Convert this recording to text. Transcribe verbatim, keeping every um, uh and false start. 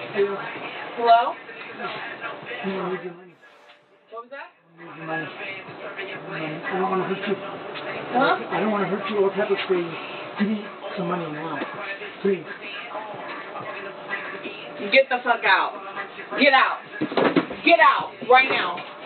Hello? You don't need your money. What was that? I don't need your money. Um, I don't want to hurt you. Huh? I don't want to hurt you or pepper spray you. Give me some money now. Please. Get the fuck out. Get out. Get out right now.